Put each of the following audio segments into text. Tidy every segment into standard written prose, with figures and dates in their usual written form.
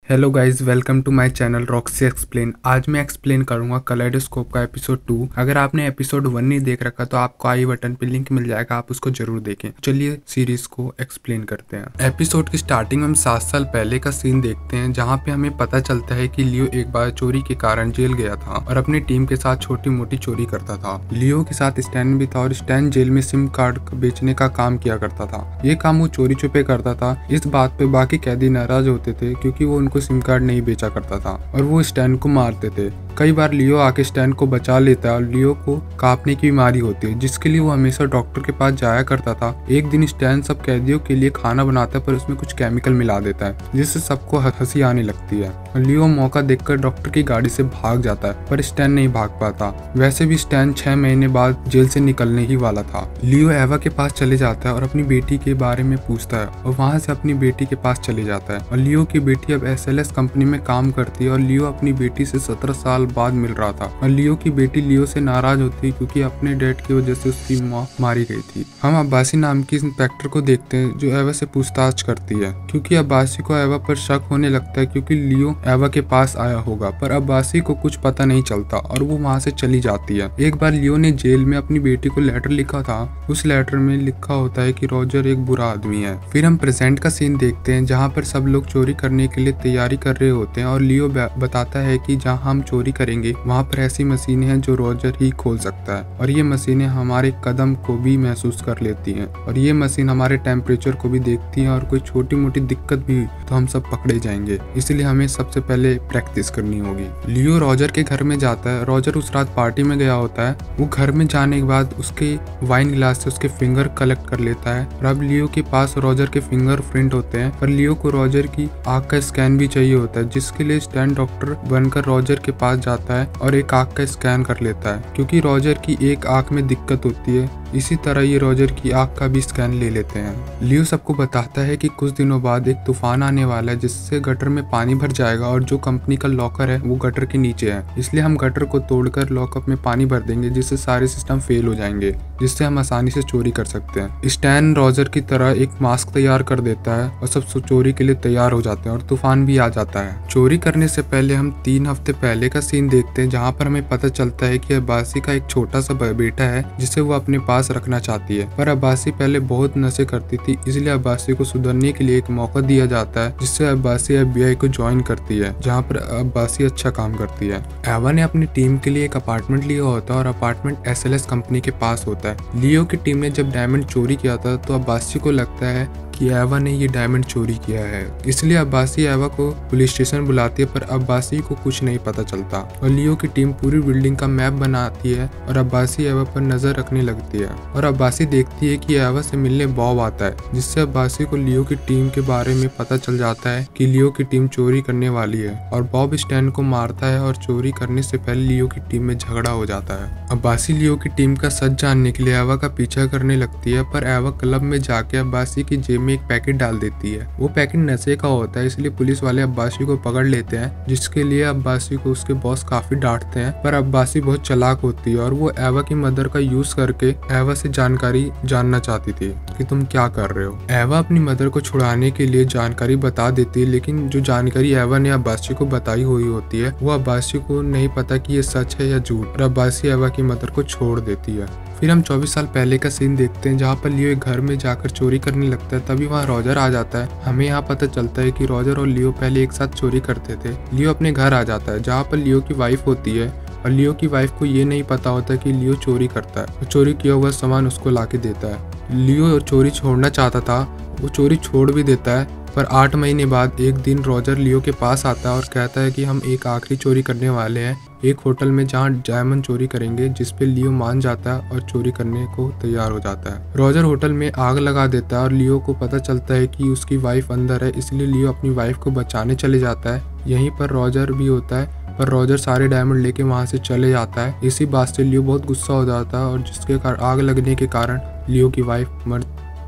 Hello guys, welcome to my channel Roxy explain. आज मैं explain करूंगा कलेडोस्कोप का एपिसोड 2। अगर आपने एपिसोड 1 नहीं देख रखा तो आपको आई बटन पे लिंक मिल जाएगा, आप उसको जरूर देखें। चलिए सीरीज को एक्सप्लेन करते हैं। एपिसोड की स्टार्टिंग में हम 7 साल पहले का सीन देखते हैं, जहाँ पे हमें पता चलता है कि लियो एक बार चोरी के कारण जेल गया था और अपनी टीम के साथ छोटी मोटी चोरी करता था। लियो के साथ स्टैन भी था और स्टैन जेल में सिम कार्ड बेचने का काम किया करता था। ये काम वो चोरी छुपे करता था। इस बात पे बाकी कैदी नाराज होते थे क्योंकि वो उनको सिम कार्ड नहीं बेचा करता था और वो स्टैन को मारते थे। कई बार लियो आके स्टैन को बचा लेता है और लियो को कांपने की बीमारी होती है, जिसके लिए वो हमेशा डॉक्टर के पास जाया करता था। एक दिन स्टैन सब कैदियों के लिए खाना बनाता है, पर उसमें कुछ केमिकल मिला देता है जिससे सबको हंसी आने लगती है। लियो मौका देखकर डॉक्टर की गाड़ी से भाग जाता है, पर स्टैन नहीं भाग पाता। वैसे भी स्टैन 6 महीने बाद जेल से निकलने ही वाला था। लियो एवा के पास चले जाता है और अपनी बेटी के बारे में पूछता है और वहाँ से अपनी बेटी के पास चले जाता है। और लियो की बेटी अब SLS कंपनी में काम करती है और लियो अपनी बेटी से 17 साल बाद मिल रहा था। और लियो की बेटी लियो से नाराज होती है क्योंकि अपने डैड की वजह से उसकी माँ मारी गई थी। हम अब्बासी नाम की इंस्पेक्टर को देखते हैं जो एवा से पूछताछ करती है, क्योंकि अब्बासी को एवा पर शक होने लगता है क्योंकि लियो एवा के पास आया होगा। पर अब्बासी को कुछ पता नहीं चलता और वो वहाँ से चली जाती है। एक बार लियो ने जेल में अपनी बेटी को लेटर लिखा था। उस लेटर में लिखा होता है कि रॉजर एक बुरा आदमी है। फिर हम प्रेजेंट का सीन देखते हैं जहाँ पर सब लोग चोरी करने के लिए तैयारी कर रहे होते हैं और लियो बताता है कि जहाँ हम चोरी करेंगे वहाँ पर ऐसी मशीनें हैं जो रॉजर ही खोल सकता है और ये मशीनें हमारे कदम को भी महसूस कर लेती हैं और ये मशीन हमारे टेम्परेचर को भी देखती हैं और कोई छोटी मोटी दिक्कत भी तो हम सब पकड़े जाएंगे, इसलिए हमें सबसे पहले प्रैक्टिस करनी होगी। लियो रॉजर के घर में जाता है। रॉजर उस रात पार्टी में गया होता है। वो घर में जाने के बाद उसके वाइन ग्लास से उसके फिंगर कलेक्ट कर लेता है और अब लियो के पास रॉजर के फिंगर प्रिंट होते हैं। पर लियो को रॉजर की आँख का स्कैन भी चाहिए होता है, जिसके लिए स्टैन डॉक्टर बनकर रॉजर के पास जाता है और एक आँख का स्कैन कर लेता है क्योंकि रॉजर की एक आँख में दिक्कत होती है। इसी तरह ये रॉजर की आँख का भी स्कैन ले लेते हैं। लियो सबको बताता है कि कुछ दिनों बाद एक तूफान आने वाला है जिससे गटर में पानी भर जाएगा और जो कंपनी का लॉकर है वो गटर के नीचे है, इसलिए हम गटर को तोड़कर लॉकअप में पानी भर देंगे जिससे सारे सिस्टम फेल हो जाएंगे, जिससे हम आसानी से चोरी कर सकते हैं। स्टैन रॉजर की तरह एक मास्क तैयार कर देता है और सब चोरी के लिए तैयार हो जाते हैं और तूफान भी आ जाता है। चोरी करने से पहले हम 3 हफ्ते पहले का सीन देखते हैं जहाँ पर हमें पता चलता है कि अब्बासी का एक छोटा सा बेटा है जिसे वो अपने पास रखना चाहती है। पर अब्बासी पहले बहुत नशे करती थी, इसलिए अब्बासी को सुधरने के लिए एक मौका दिया जाता है जिससे अब्बासी FBI को ज्वाइन करती है, जहाँ पर अब्बासी अच्छा काम करती है। एवा ने अपनी टीम के लिए एक अपार्टमेंट लिया होता है और अपार्टमेंट SLS कंपनी के पास होता है। लियो की टीम ने जब डायमंड चोरी किया था तो अब्बासी को लगता है कि एवा ने ये डायमंड चोरी किया है, इसलिए अब्बासी एवा को पुलिस स्टेशन बुलाती है, पर अब्बासी को कुछ नहीं पता चलता और लियो की टीम पूरी बिल्डिंग का मैप बनाती है और अब्बासी एवा पर नजर रखने लगती है और अब्बासी देखती है कि एवा से मिलने बॉब आता है, जिससे अब्बासी को लियो की टीम के बारे में पता चल जाता है कि लियो की टीम चोरी करने वाली है और बॉब स्टैन को मारता है और चोरी करने से पहले लियो की टीम में झगड़ा हो जाता है। अब्बासी लियो की टीम का सच जानने के लिए एवा का पीछा करने लगती है, पर एवा क्लब में जाके अब्बासी की जेब में एक पैकेट डाल देती है। वो पैकेट नशे का होता है, इसलिए पुलिस वाले अब्बासी को पकड़ लेते हैं, जिसके लिए अब्बासी को उसके बॉस काफी डांटते हैं। पर अब्बासी बहुत चालाक होती है और वो एवा की मदर का यूज करके एवा से जानकारी जानना चाहती थी कि तुम क्या कर रहे हो। एवा अपनी मदर को छुड़ाने के लिए जानकारी बता देती है, लेकिन जो जानकारी एवा ने अब्बासी को बताई हुई होती है वो अब्बासी को नहीं पता कि ये सच है या झूठ, और अब्बासी एवा की मदर को छोड़ देती है। फिर हम 24 साल पहले का सीन देखते हैं जहाँ पर लियो एक घर में जाकर चोरी करने लगता है। तभी वहाँ रॉजर आ जाता है। हमें यहाँ पता चलता है कि रॉजर और लियो पहले एक साथ चोरी करते थे। लियो अपने घर आ जाता है जहाँ पर लियो की वाइफ होती है और लियो की वाइफ को ये नहीं पता होता कि लियो चोरी करता है। वो चोरी किया हुआ सामान उसको लाके देता है। लियो चोरी छोड़ना चाहता था, वो चोरी छोड़ भी देता है, पर 8 महीने बाद एक दिन रॉजर लियो के पास आता है और कहता है कि हम एक आखिरी चोरी करने वाले हैं एक होटल में जहां डायमंड चोरी करेंगे, जिस पे लियो मान जाता है और चोरी करने को तैयार हो जाता है। रॉजर होटल में आग लगा देता है और लियो को पता चलता है कि उसकी वाइफ अंदर है, इसलिए लियो अपनी वाइफ को बचाने चले जाता है। यहीं पर रॉजर भी होता है, पर रॉजर सारे डायमंड लेके वहां से चले जाता है। इसी बात से लियो बहुत गुस्सा हो जाता है और जिसके कारण आग लगने के कारण लियो की वाइफ मर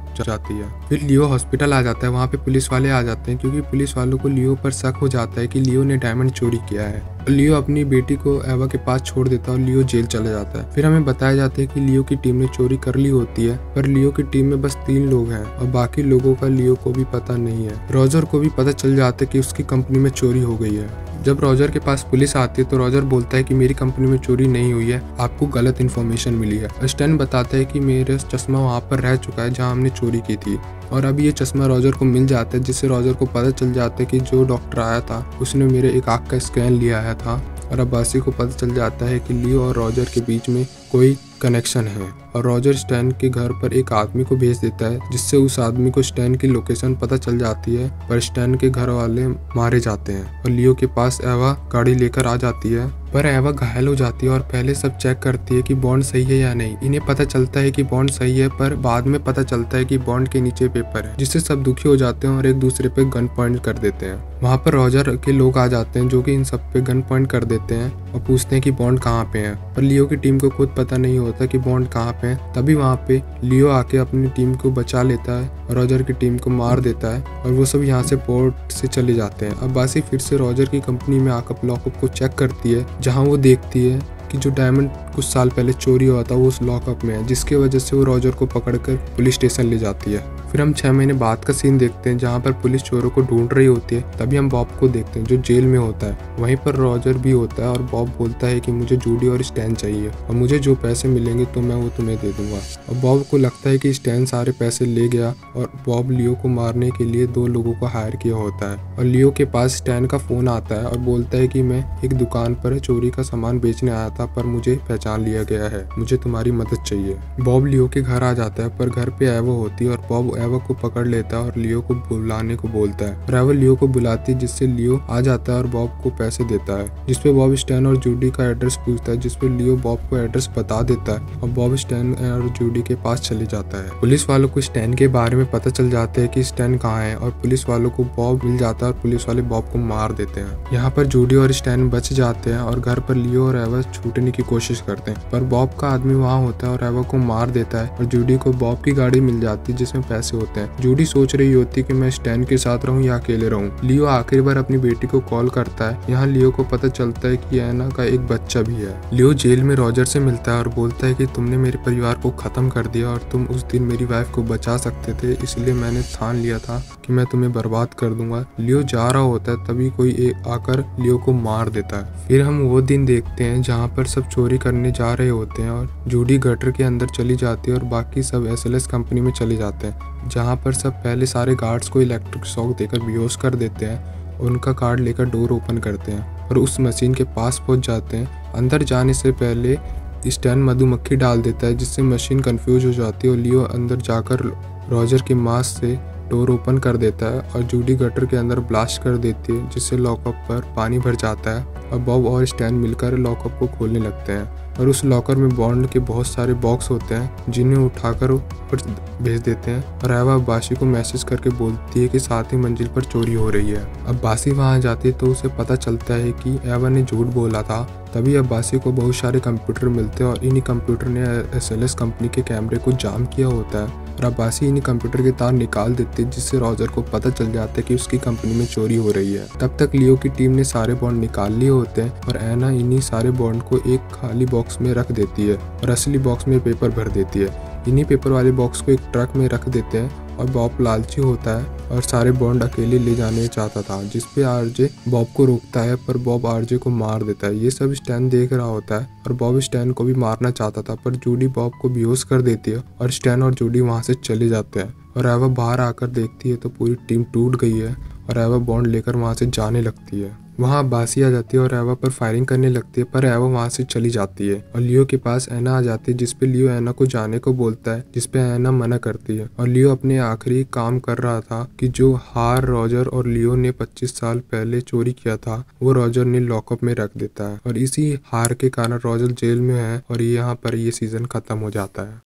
जाती है। फिर लियो हॉस्पिटल आ जाता है, वहाँ पे पुलिस वाले आ जाते हैं क्योंकि पुलिस वालों को लियो पर शक हो जाता है कि लियो ने डायमंड चोरी किया है। लियो अपनी बेटी को एवा के पास छोड़ देता है और लियो जेल चला जाता है। फिर हमें बताया जाता है कि लियो की टीम ने चोरी कर ली होती है, पर लियो की टीम में बस 3 लोग हैं और बाकी लोगों का लियो को भी पता नहीं है। रॉजर को भी पता चल जाता है कि उसकी कंपनी में चोरी हो गई है। जब रॉजर के पास पुलिस आती है तो रॉजर बोलता है कि मेरी कंपनी में चोरी नहीं हुई है, आपको गलत इन्फॉर्मेशन मिली है। स्टैन बताता है कि मेरा चश्मा वहाँ पर रह चुका है जहाँ हमने चोरी की थी, और अब ये चश्मा रॉजर को मिल जाता है, जिससे रॉजर को पता चल जाता है कि जो डॉक्टर आया था उसने मेरे एक आँख का स्कैन लिया है था। और अब्बासी को पता चल जाता है कि लियो और रॉजर के बीच में कोई कनेक्शन है, और रॉजर स्टैन के घर पर एक आदमी को भेज देता है, जिससे उस आदमी को स्टैन की लोकेशन पता चल जाती है, पर स्टैन के घर वाले मारे जाते हैं और लियो के पास एवा गाड़ी लेकर आ जाती है। पर एवा घायल हो जाती है और पहले सब चेक करती है कि बॉन्ड सही है या नहीं। इन्हें पता चलता है कि बॉन्ड सही है, पर बाद में पता चलता है कि बॉन्ड के नीचे पेपर है, जिससे सब दुखी हो जाते हैं और एक दूसरे पे गन पॉइंट कर देते हैं। वहाँ पर रॉजर के लोग आ जाते हैं जो कि इन सब पे गन पॉइंट कर देते हैं और पूछते हैं कि बॉन्ड कहाँ पे है, पर लियो की टीम को खुद पता नहीं होता कि बॉन्ड कहाँ पे है। तभी वहाँ पे लियो आके अपनी टीम को बचा लेता है और रॉजर की टीम को मार देता है और वो सब यहाँ से पोर्ट से चले जाते हैं। अब बासी फिर से रॉजर की कंपनी में आकर लॉकअप को चेक करती है, जहाँ वो देखती है कि जो डायमंड कुछ साल पहले चोरी हुआ था वो उस लॉकअप में है, जिसकी वजह से वो रॉजर को पकड़कर पुलिस स्टेशन ले जाती है। फिर हम 6 महीने बाद का सीन देखते हैं जहाँ पर पुलिस चोरों को ढूंढ रही होती है। तभी हम बॉब को देखते हैं जो जेल में होता है। वहीं पर रॉजर भी होता है और बॉब बोलता है कि मुझे जूडी और स्टैन चाहिए और मुझे जो पैसे मिलेंगे तो मैं वो तुम्हें दे दूंगा। और बॉब को लगता है कि स्टैन सारे पैसे ले गया और बॉब लियो को मारने के लिए 2 लोगों को हायर किया होता है। और लियो के पास स्टैन का फोन आता है और बोलता है कि मैं एक दुकान पर चोरी का सामान बेचने आया था, पर मुझे पहचान लिया गया है, मुझे तुम्हारी मदद चाहिए। बॉब लियो के घर आ जाता है, पर घर पे एवा होती है और बॉब एवा को पकड़ लेता है और लियो को बुलाने को बोलता है। और एवा लियो को बुलाती है, जिससे लियो आ जाता है और बॉब को पैसे देता है, जिसपे बॉब स्टैन और जूडी का एड्रेस पूछता है, जिसपे लियो बॉब को एड्रेस बता देता है और बॉब स्टैन और जूडी के पास चले जाता है। पुलिस वालों को स्टैन के बारे में पता चल जाता है कि स्टैन कहाँ है और पुलिस वालों को बॉब मिल जाता है और पुलिस वाले बॉब को मार देते हैं। यहाँ पर जूडी और स्टैन बच जाते हैं और घर पर लियो और एवा छूटने की कोशिश करते हैं, पर बॉब का आदमी वहाँ होता है और एवा को मार देता है और जूडी को बॉब की गाड़ी मिल जाती है जिसमें पैसे होते हैं। जूडी सोच रही होती कि मैं स्टैन के साथ रहूं या अकेले रहूं। लियो आखिरी बार अपनी बेटी को कॉल करता है। यहाँ लियो को पता चलता है कि एना का एक बच्चा भी है। लियो जेल में रॉजर से मिलता है और बोलता है कि तुमने मेरे परिवार को खत्म कर दिया और तुम उस दिन मेरी वाइफ को बचा सकते थे, इसलिए मैंने ठान लिया था कि मैं तुम्हें बर्बाद कर दूंगा। लियो जा रहा होता है, तभी कोई आकर लियो को मार देता है। फिर हम वो दिन देखते हैं जहाँ पर सब चोरी करने जा रहे होते हैं और जूडी गटर के अंदर चली जाती है और बाकी सब SLS कंपनी में चले जाते हैं, जहाँ पर सब पहले सारे गार्ड्स को इलेक्ट्रिक शॉक देकर बेहोश कर देते हैं। उनका कार्ड लेकर डोर ओपन करते हैं और उस मशीन के पास पहुंच जाते हैं। अंदर जाने से पहले स्टैन मधुमक्खी डाल देता है, जिससे मशीन कंफ्यूज हो जाती है और लियो अंदर जाकर रॉजर के मास्क से डोर ओपन कर देता है और जूडी गटर के अंदर ब्लास्ट कर देती है, जिससे लॉकअप पर पानी भर जाता है और बॉब और स्टैन मिलकर लॉकअप को खोलने लगते हैं। और उस लॉकर में बॉन्ड के बहुत सारे बॉक्स होते हैं, जिन्हें उठाकर ऊपर भेज देते हैं और एवा अब्बासी को मैसेज करके बोलती है कि 7वीं मंजिल पर चोरी हो रही है। अब्बासी वहां जाती है तो उसे पता चलता है कि एवा ने झूठ बोला था। तभी अब्बासी को बहुत सारे कंप्यूटर मिलते हैं और इन्हीं कंप्यूटर ने SLS कंपनी के कैमरे को जाम किया होता है और अब्बासी इन्हीं कंप्यूटर के तार निकाल देते हैं, जिससे रॉजर को पता चल जाता है कि उसकी कंपनी में चोरी हो रही है। तब तक लियो की टीम ने सारे बॉन्ड निकाल लिए होते हैं और एना इन्हीं सारे बॉन्ड को एक खाली बॉक्स में रख देती है और असली बॉक्स में पेपर भर देती है। इन्हीं पेपर वाले बॉक्स को एक ट्रक में रख देते हैं और बॉब लालची होता है और सारे बॉन्ड अकेले ले जाने चाहता था, जिसपे आरजे बॉब को रोकता है, पर बॉब आरजे को मार देता है। ये सब स्टैन देख रहा होता है और बॉब स्टैन को भी मारना चाहता था, पर जूडी बॉब को बेहोश कर देती है और स्टैन और जूडी वहां से चले जाते हैं। और एवा बाहर आकर देखती है तो पूरी टीम टूट गई है और एवा बॉन्ड लेकर वहां से जाने लगती है। वहाँ अब्बासी आ जाती है और एवा पर फायरिंग करने लगती है, पर एवा वहाँ से चली जाती है और लियो के पास एना आ जाती है, जिसपे लियो एना को जाने को बोलता है, जिसपे एना मना करती है। और लियो अपने आखिरी काम कर रहा था कि जो हार रॉजर और लियो ने 25 साल पहले चोरी किया था वो रॉजर ने लॉकअप में रख देता है और इसी हार के कारण रॉजर जेल में है और यहाँ पर ये सीजन खत्म हो जाता है।